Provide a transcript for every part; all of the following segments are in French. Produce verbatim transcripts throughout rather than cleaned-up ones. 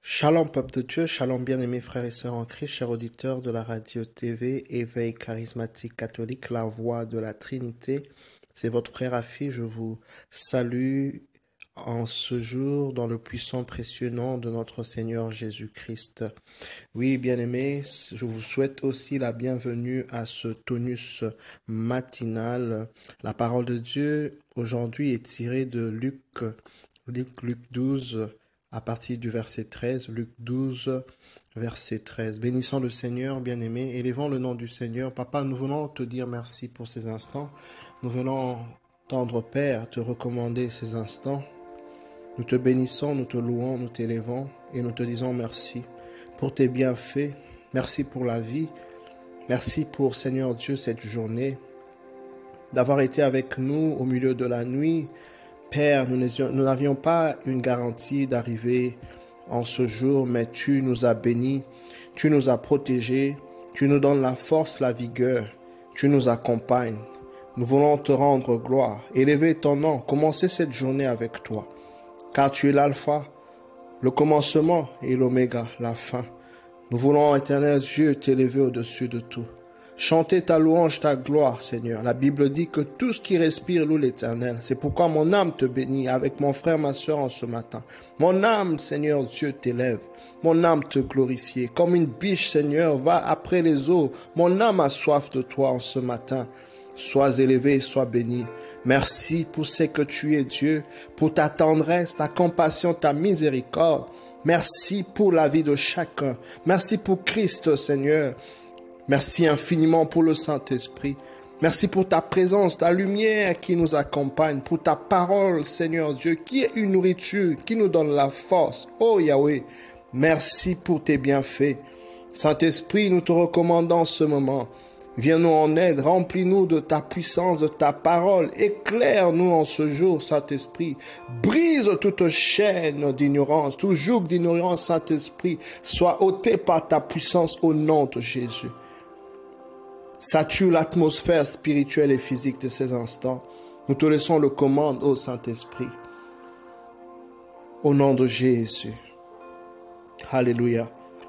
Shalom peuple de Dieu, shalom bien-aimés frères et sœurs en Christ, chers auditeurs de la radio T V, Éveil charismatique catholique, la voix de la Trinité. C'est votre frère Afi, je vous salue en ce jour dans le puissant précieux nom de notre Seigneur Jésus-Christ. Oui, bien-aimés, je vous souhaite aussi la bienvenue à ce tonus matinal. La parole de Dieu aujourd'hui est tirée de Luc, Luc, Luc douze, à partir du verset treize, Luc douze, verset treize. Bénissons le Seigneur, bien-aimés, élevons le nom du Seigneur. Papa, nous venons te dire merci pour ces instants. Nous venons, tendre Père, te recommander ces instants. Nous te bénissons, nous te louons, nous t'élevons et nous te disons merci pour tes bienfaits. Merci pour la vie. Merci pour, Seigneur Dieu, cette journée, d'avoir été avec nous au milieu de la nuit. Père, nous n'avions pas une garantie d'arriver en ce jour, mais tu nous as bénis, tu nous as protégés, tu nous donnes la force, la vigueur, tu nous accompagnes. Nous voulons te rendre gloire, élever ton nom, commencer cette journée avec toi, car tu es l'alpha, le commencement et l'oméga, la fin. Nous voulons, éternel Dieu, t'élever au-dessus de tout. Chanter ta louange, ta gloire, Seigneur. La Bible dit que tout ce qui respire loue l'Éternel. C'est pourquoi mon âme te bénit avec mon frère, ma soeur en ce matin. Mon âme, Seigneur Dieu, t'élève. Mon âme te glorifie. Comme une biche, Seigneur, va après les eaux. Mon âme a soif de toi en ce matin. Sois élevé, sois béni. Merci pour ce que tu es, Dieu, pour ta tendresse, ta compassion, ta miséricorde. Merci pour la vie de chacun. Merci pour Christ, Seigneur. Merci infiniment pour le Saint-Esprit. Merci pour ta présence, ta lumière qui nous accompagne, pour ta parole, Seigneur Dieu, qui est une nourriture, qui nous donne la force. Oh Yahweh, merci pour tes bienfaits. Saint-Esprit, nous te recommandons ce moment. Viens-nous en aide, remplis-nous de ta puissance, de ta parole. Éclaire-nous en ce jour, Saint-Esprit. Brise toute chaîne d'ignorance, tout joug d'ignorance, Saint-Esprit. Sois ôté par ta puissance au nom de Jésus. Sature l'atmosphère spirituelle et physique de ces instants. Nous te laissons le commande, ô Saint-Esprit. Au nom de Jésus. Alléluia.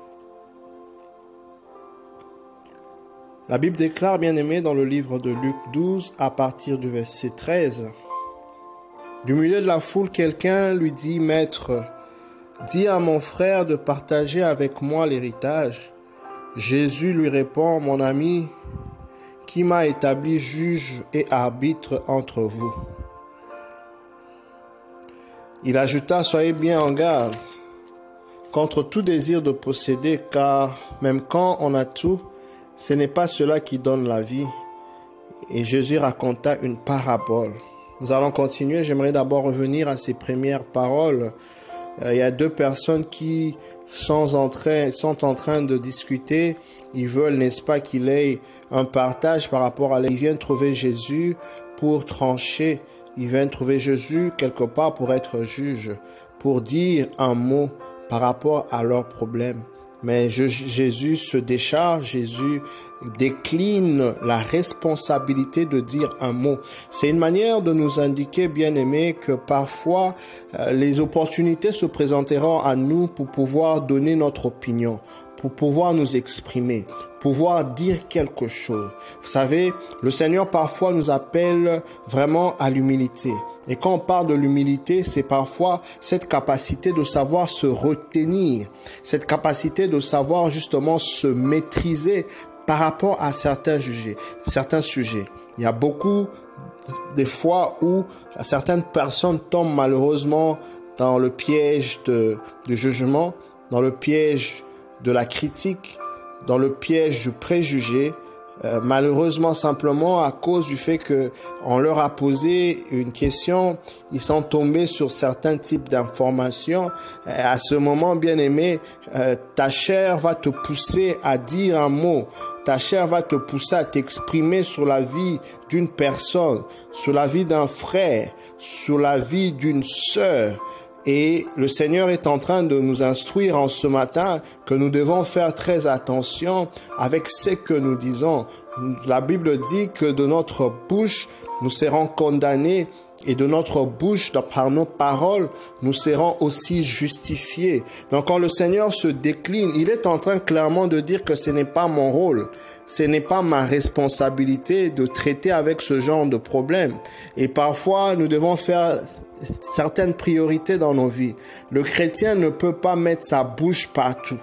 La Bible déclare, bien-aimé, dans le livre de Luc douze, à partir du verset treize. Du milieu de la foule, quelqu'un lui dit, « Maître, dis à mon frère de partager avec moi l'héritage. » Jésus lui répond, « Mon ami, qui m'a établi juge et arbitre entre vous. » Il ajouta, « Soyez bien en garde contre tout désir de posséder, car même quand on a tout, ce n'est pas cela qui donne la vie. » Et Jésus raconta une parabole. Nous allons continuer. J'aimerais d'abord revenir à ces premières paroles. Euh, il y a deux personnes qui sont en train, sont en train de discuter. Ils veulent, n'est-ce pas, qu'il ait un partage par rapport à... Ils viennent trouver Jésus pour trancher. Ils viennent trouver Jésus quelque part pour être juge, pour dire un mot par rapport à leurs problèmes. Mais je, Jésus se décharge, Jésus décline la responsabilité de dire un mot. C'est une manière de nous indiquer, bien-aimés, que parfois euh, les opportunités se présenteront à nous pour pouvoir donner notre opinion, pour pouvoir nous exprimer, pouvoir dire quelque chose. Vous savez, le Seigneur parfois nous appelle vraiment à l'humilité. Et quand on parle de l'humilité, c'est parfois cette capacité de savoir se retenir, cette capacité de savoir justement se maîtriser par rapport à certains sujets. Certains sujets. Il y a beaucoup de fois où certaines personnes tombent malheureusement dans le piège de, du jugement, dans le piège de la critique, dans le piège du préjugé, euh, malheureusement simplement à cause du fait que on leur a posé une question, ils sont tombés sur certains types d'informations. Euh, à ce moment, bien aimé, euh, ta chair va te pousser à dire un mot. Ta chair va te pousser à t'exprimer sur la vie d'une personne, sur la vie d'un frère, sur la vie d'une sœur. Et le Seigneur est en train de nous instruire en ce matin que nous devons faire très attention avec ce que nous disons. La Bible dit que de notre bouche, nous serons condamnés et de notre bouche, par nos paroles, nous serons aussi justifiés. Donc quand le Seigneur se décline, il est en train clairement de dire que ce n'est pas mon rôle, ce n'est pas ma responsabilité de traiter avec ce genre de problème. Et parfois, nous devons faire certaines priorités dans nos vies. Le chrétien ne peut pas mettre sa bouche partout.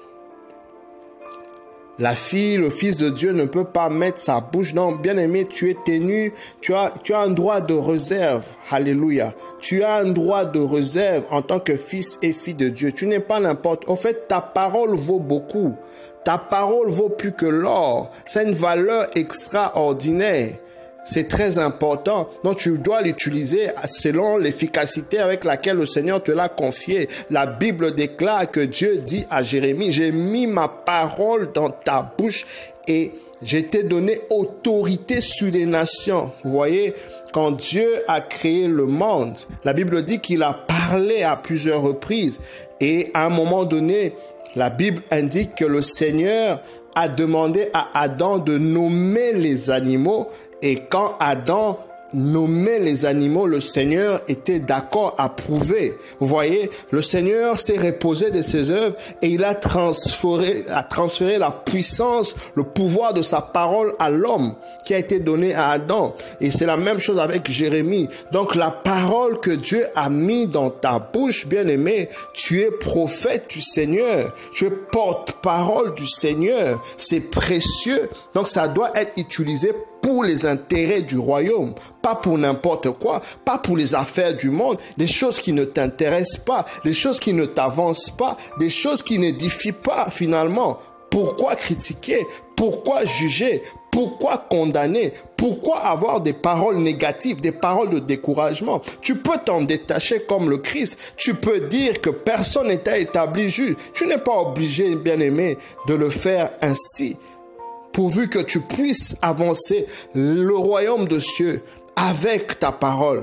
La fille, le fils de Dieu ne peut pas mettre sa bouche. Non, bien-aimé, tu es tenu, tu as, tu as un droit de réserve. Alléluia. Tu as un droit de réserve en tant que fils et fille de Dieu. Tu n'es pas n'importe. En fait, ta parole vaut beaucoup. Ta parole vaut plus que l'or. C'est une valeur extraordinaire. C'est très important. Donc, tu dois l'utiliser selon l'efficacité avec laquelle le Seigneur te l'a confié. La Bible déclare que Dieu dit à Jérémie, j'ai mis ma parole dans ta bouche et je t'ai donné autorité sur les nations. Vous voyez, quand Dieu a créé le monde, la Bible dit qu'il a parlé à plusieurs reprises. Et à un moment donné, la Bible indique que le Seigneur a demandé à Adam de nommer les animaux. Et quand Adam nommait les animaux, le Seigneur était d'accord à prouver. Vous voyez, le Seigneur s'est reposé de ses œuvres et il a transféré, a transféré la puissance, le pouvoir de sa parole à l'homme qui a été donné à Adam. Et c'est la même chose avec Jérémie. Donc la parole que Dieu a mis dans ta bouche, bien-aimé, tu es prophète du Seigneur. Tu es porte-parole du Seigneur. C'est précieux. Donc ça doit être utilisé pour les intérêts du royaume, pas pour n'importe quoi, pas pour les affaires du monde, des choses qui ne t'intéressent pas, des choses qui ne t'avancent pas, des choses qui n'édifient pas finalement. Pourquoi critiquer? Pourquoi juger? Pourquoi condamner? Pourquoi avoir des paroles négatives, des paroles de découragement? Tu peux t'en détacher comme le Christ. Tu peux dire que personne n'est établi juge. Tu n'es pas obligé, bien-aimé, de le faire ainsi. Pourvu que tu puisses avancer le royaume de cieux avec ta parole.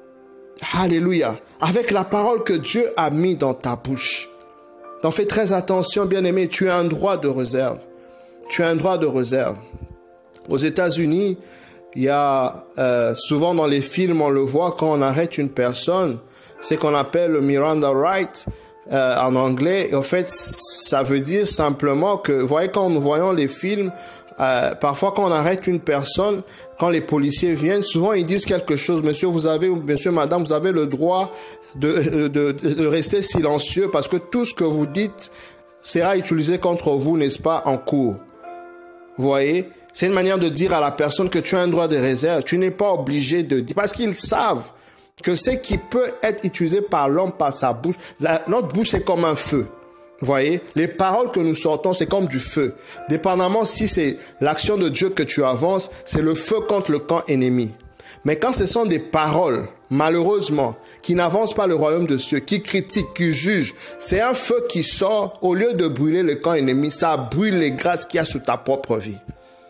Alléluia. Avec la parole que Dieu a mis dans ta bouche. Donc fais très attention, bien-aimé, tu as un droit de réserve. Tu as un droit de réserve. Aux États-Unis, il y a euh, souvent dans les films, on le voit quand on arrête une personne, c'est qu'on appelle le Miranda Right. Euh, en anglais, et en fait, ça veut dire simplement que, vous voyez, quand nous voyons les films, euh, parfois quand on arrête une personne, quand les policiers viennent, souvent ils disent quelque chose. Monsieur, vous avez, monsieur, madame, vous avez le droit de, de, de, de rester silencieux parce que tout ce que vous dites sera utilisé contre vous, n'est-ce pas, en cours. Vous voyez? C'est une manière de dire à la personne que tu as un droit de réserve. Tu n'es pas obligé de dire, parce qu'ils savent que ce qui peut être utilisé par l'homme, par sa bouche, la, notre bouche c'est comme un feu. Vous voyez, les paroles que nous sortons, c'est comme du feu. Dépendamment si c'est l'action de Dieu que tu avances, c'est le feu contre le camp ennemi. Mais quand ce sont des paroles, malheureusement, qui n'avancent pas le royaume de Dieu, qui critiquent, qui jugent, c'est un feu qui sort, au lieu de brûler le camp ennemi, ça brûle les grâces qu'il y a sous ta propre vie.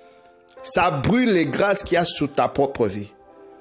Ça brûle les grâces qu'il y a sous ta propre vie.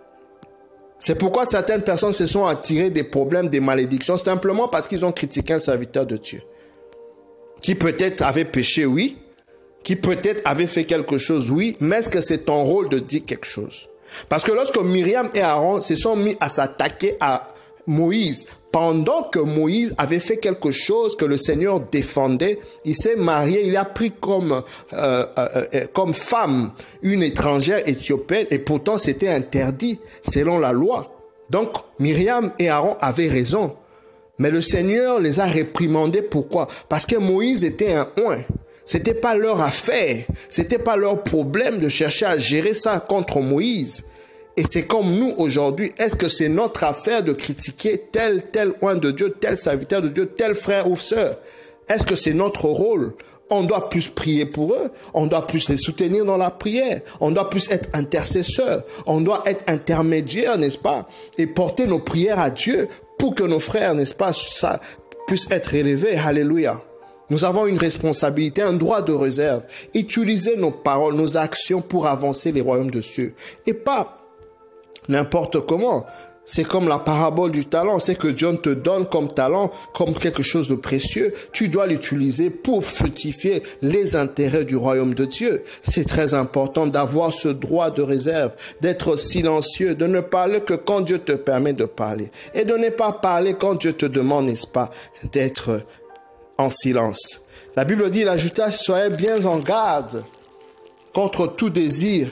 C'est pourquoi certaines personnes se sont attirées des problèmes, des malédictions, simplement parce qu'ils ont critiqué un serviteur de Dieu. Qui peut-être avait péché, oui. Qui peut-être avait fait quelque chose, oui. Mais est-ce que c'est ton rôle de dire quelque chose? Parce que lorsque Myriam et Aaron se sont mis à s'attaquer à Moïse, pendant que Moïse avait fait quelque chose que le Seigneur défendait, il s'est marié, il a pris comme, euh, euh, euh, comme femme une étrangère éthiopienne et pourtant c'était interdit selon la loi. Donc Myriam et Aaron avaient raison. Mais le Seigneur les a réprimandés. Pourquoi? Parce que Moïse était un oint. C'était pas leur affaire. C'était pas leur problème de chercher à gérer ça contre Moïse. Et c'est comme nous aujourd'hui. Est-ce que c'est notre affaire de critiquer tel, tel oint de Dieu, tel serviteur de Dieu, tel frère ou sœur? Est-ce que c'est notre rôle? On doit plus prier pour eux. On doit plus les soutenir dans la prière. On doit plus être intercesseur. On doit être intermédiaire, n'est-ce pas? Et porter nos prières à Dieu pour que nos frères, n'est-ce pas, ça puissent être élevés. Alléluia. Nous avons une responsabilité, un droit de réserve. Utiliser nos paroles, nos actions pour avancer les royaumes de cieux. Et pas n'importe comment. C'est comme la parabole du talent. C'est que Dieu te donne comme talent, comme quelque chose de précieux. Tu dois l'utiliser pour fructifier les intérêts du royaume de Dieu. C'est très important d'avoir ce droit de réserve, d'être silencieux, de ne parler que quand Dieu te permet de parler. Et de ne pas parler quand Dieu te demande, n'est-ce pas, d'être en silence. La Bible dit, il ajouta, soyez bien en garde contre tout désir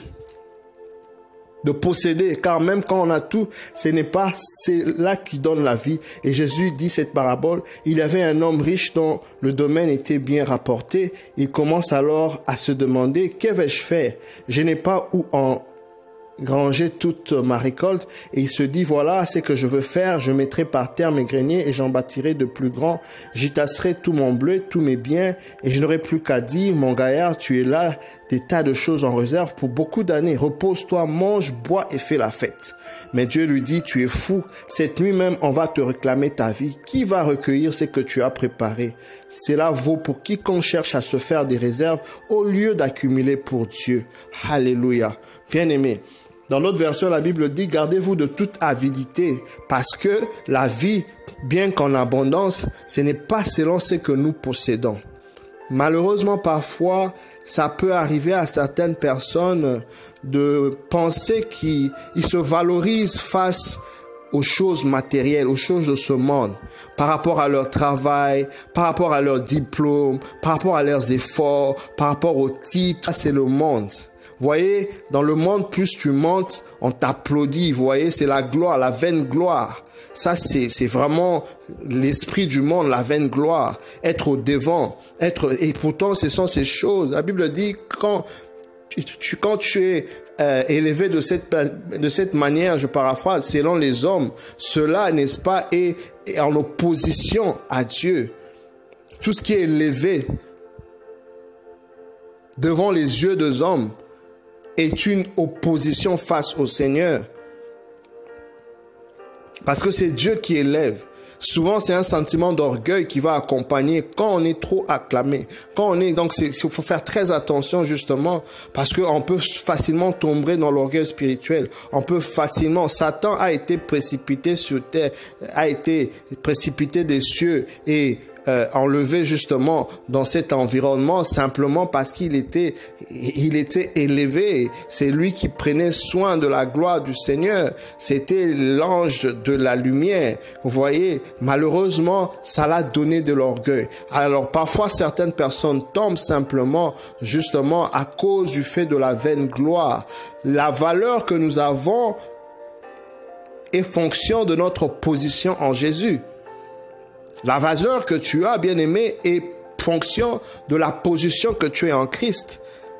de posséder, car même quand on a tout, ce n'est pas cela qui donne la vie. Et Jésus dit cette parabole, il y avait un homme riche dont le domaine était bien rapporté. Il commence alors à se demander, que vais-je faire? Je n'ai pas où en granger toute ma récolte. Et il se dit, voilà ce que je veux faire, je mettrai par terre mes greniers et j'en bâtirai de plus grands. J'y tasserai tout mon blé, tous mes biens, et je n'aurai plus qu'à dire, mon gaillard, tu es là, des tas de choses en réserve pour beaucoup d'années. Repose-toi, mange, bois et fais la fête. Mais Dieu lui dit, tu es fou. Cette nuit même, on va te réclamer ta vie. Qui va recueillir ce que tu as préparé? Cela vaut pour quiconque cherche à se faire des réserves au lieu d'accumuler pour Dieu. Alléluia. Bien-aimé. Dans notre version, la Bible dit, gardez-vous de toute avidité, parce que la vie, bien qu'en abondance, ce n'est pas selon ce que nous possédons. Malheureusement, parfois, ça peut arriver à certaines personnes de penser qu'ils se valorisent face aux choses matérielles, aux choses de ce monde, par rapport à leur travail, par rapport à leur diplôme, par rapport à leurs efforts, par rapport au titre. C'est le monde. Vous voyez, dans le monde, plus tu montes, on t'applaudit. Vous voyez, c'est la gloire, la vaine gloire. Ça, c'est, c'est vraiment l'esprit du monde, la vaine gloire. Être au devant, être, et pourtant, ce sont ces choses. La Bible dit, quand tu, tu quand tu es euh, élevé de cette, de cette manière, je paraphrase, selon les hommes, cela, n'est-ce pas, est, est en opposition à Dieu. Tout ce qui est élevé devant les yeux des hommes est une opposition face au Seigneur. Parce que c'est Dieu qui élève. Souvent, c'est un sentiment d'orgueil qui va accompagner quand on est trop acclamé. Quand on est, donc, il faut faire très attention justement parce qu'on peut facilement tomber dans l'orgueil spirituel. On peut facilement, Satan a été précipité sur terre, a été précipité des cieux et Euh, enlevé justement dans cet environnement simplement parce qu'il était, il était élevé. C'est lui qui prenait soin de la gloire du Seigneur. C'était l'ange de la lumière. Vous voyez, malheureusement, ça l'a donné de l'orgueil. Alors parfois, certaines personnes tombent simplement justement à cause du fait de la vaine gloire. La valeur que nous avons est fonction de notre position en Jésus. La valeur que tu as, bien-aimé, est fonction de la position que tu es en Christ.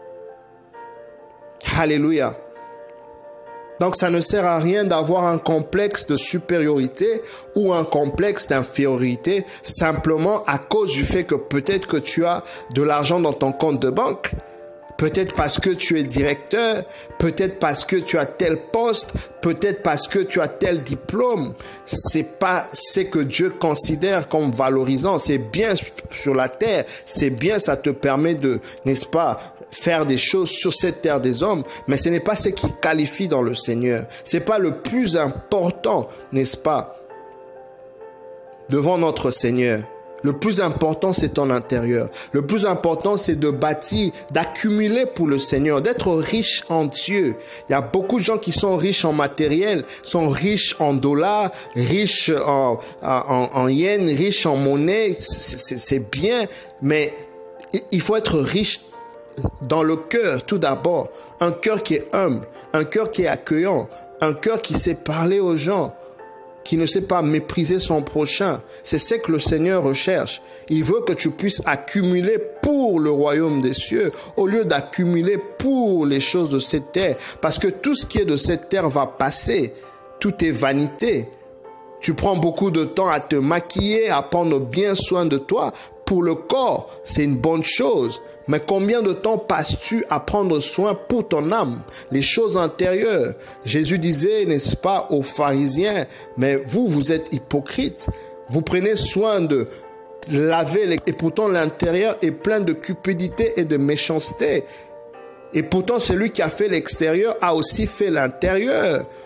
Alléluia. Donc, ça ne sert à rien d'avoir un complexe de supériorité ou un complexe d'infériorité simplement à cause du fait que peut-être que tu as de l'argent dans ton compte de banque. Peut-être parce que tu es directeur, peut-être parce que tu as tel poste, peut-être parce que tu as tel diplôme. C'est pas ce que Dieu considère comme valorisant. C'est bien sur la terre, c'est bien, ça te permet de, n'est-ce pas, faire des choses sur cette terre des hommes, mais ce n'est pas ce qui qualifie dans le Seigneur. C'est pas le plus important, n'est-ce pas, devant notre Seigneur. Le plus important, c'est ton intérieur. Le plus important, c'est de bâtir, d'accumuler pour le Seigneur, d'être riche en Dieu. Il y a beaucoup de gens qui sont riches en matériel, sont riches en dollars, riches en, en, en yens, riches en monnaie. C'est, c'est bien, mais il faut être riche dans le cœur tout d'abord. Un cœur qui est humble, un cœur qui est accueillant, un cœur qui sait parler aux gens, qui ne sait pas mépriser son prochain. C'est ce que le Seigneur recherche. Il veut que tu puisses accumuler pour le royaume des cieux au lieu d'accumuler pour les choses de cette terre. Parce que tout ce qui est de cette terre va passer. Tout est vanité. Tu prends beaucoup de temps à te maquiller, à prendre bien soin de toi. Pour le corps, c'est une bonne chose. Mais combien de temps passes-tu à prendre soin pour ton âme, les choses intérieures? Jésus disait, n'est-ce pas, aux pharisiens, mais vous, vous êtes hypocrites. Vous prenez soin de laver, les... et pourtant l'intérieur est plein de cupidité et de méchanceté. Et pourtant, celui qui a fait l'extérieur a aussi fait l'intérieur.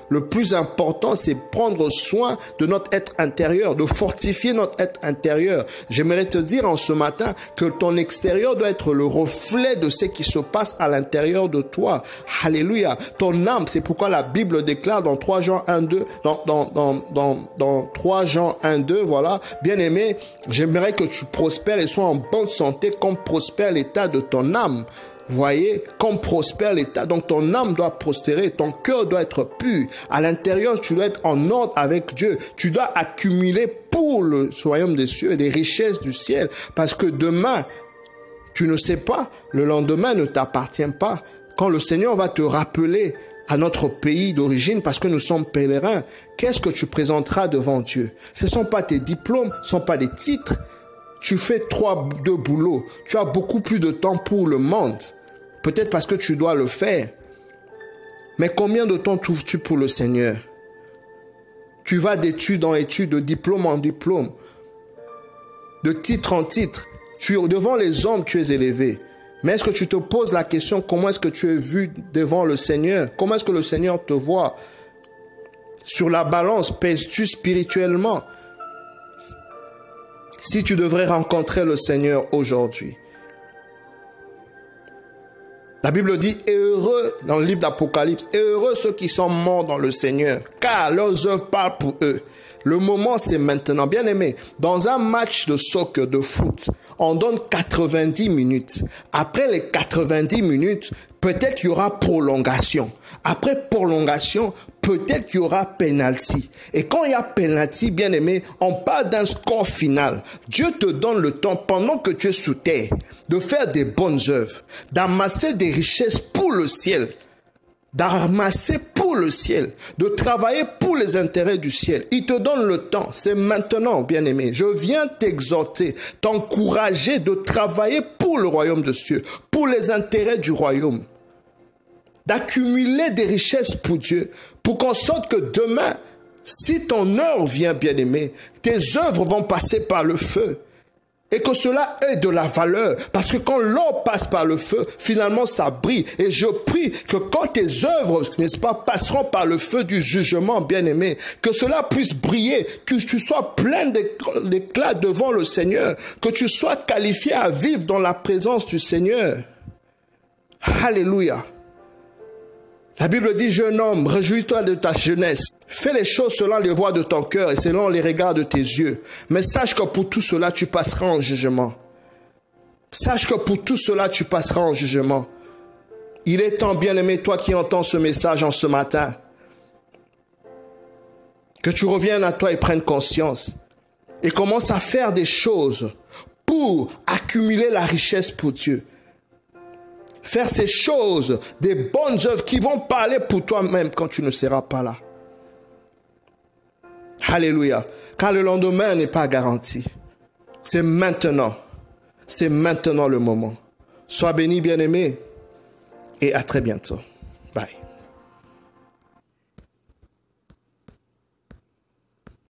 Le plus important, c'est prendre soin de notre être intérieur, de fortifier notre être intérieur. J'aimerais te dire en ce matin que ton extérieur doit être le reflet de ce qui se passe à l'intérieur de toi. Alléluia. Ton âme, c'est pourquoi la Bible déclare dans trois Jean un deux, dans, dans, dans, dans, dans trois Jean un deux, voilà, bien-aimé, j'aimerais que tu prospères et sois en bonne santé comme prospère l'état de ton âme. Voyez, comme prospère l'état, donc ton âme doit prospérer, ton cœur doit être pur. À l'intérieur, tu dois être en ordre avec Dieu. Tu dois accumuler pour le royaume des cieux des richesses du ciel. Parce que demain, tu ne sais pas, le lendemain ne t'appartient pas. Quand le Seigneur va te rappeler à notre pays d'origine, parce que nous sommes pèlerins, qu'est-ce que tu présenteras devant Dieu? Ce ne sont pas tes diplômes, ce ne sont pas des titres. Tu fais trois, deux boulots. Tu as beaucoup plus de temps pour le monde. Peut-être parce que tu dois le faire. Mais combien de temps trouves-tu pour le Seigneur? Tu vas d'études en études, de diplôme en diplôme, de titre en titre. Tu, devant les hommes, tu es élevé. Mais est-ce que tu te poses la question, comment est-ce que tu es vu devant le Seigneur? Comment est-ce que le Seigneur te voit? Sur la balance, pèses-tu spirituellement? Si tu devrais rencontrer le Seigneur aujourd'hui. La Bible dit, et heureux, dans le livre d'Apocalypse, et heureux ceux qui sont morts dans le Seigneur, car leurs œuvres parlent pour eux. Le moment, c'est maintenant. Bien aimé, dans un match de soccer, de foot, on donne quatre-vingt-dix minutes. Après les quatre-vingt-dix minutes, peut-être qu'il y aura prolongation. Après prolongation, peut-être qu'il y aura penalty. Et quand il y a penalty, bien aimé, on parle d'un score final. Dieu te donne le temps, pendant que tu es sous terre, de faire des bonnes œuvres, d'amasser des richesses pour le ciel, d'amasser pour le ciel, de travailler pour les intérêts du ciel. Il te donne le temps. C'est maintenant, bien-aimé. Je viens t'exhorter, t'encourager de travailler pour le royaume de Dieu, pour les intérêts du royaume, d'accumuler des richesses pour Dieu, pour qu'en sorte que demain, si ton heure vient, bien-aimé, tes œuvres vont passer par le feu. Et que cela ait de la valeur. Parce que quand l'or passe par le feu, finalement ça brille. Et je prie que quand tes œuvres, n'est-ce pas, passeront par le feu du jugement, bien-aimé, que cela puisse briller, que tu sois plein d'éclat devant le Seigneur, que tu sois qualifié à vivre dans la présence du Seigneur. Alléluia. La Bible dit, jeune homme, réjouis-toi de ta jeunesse. Fais les choses selon les voies de ton cœur et selon les regards de tes yeux. Mais sache que pour tout cela, tu passeras en jugement. Sache que pour tout cela, tu passeras en jugement. Il est temps, bien-aimé, toi qui entends ce message en ce matin, que tu reviennes à toi et prennes conscience. Et commence à faire des choses pour accumuler la richesse pour Dieu. Faire ces choses, des bonnes œuvres qui vont parler pour toi-même quand tu ne seras pas là. Alléluia. Car le lendemain n'est pas garanti. C'est maintenant. C'est maintenant le moment. Sois béni, bien-aimé. Et à très bientôt. Bye.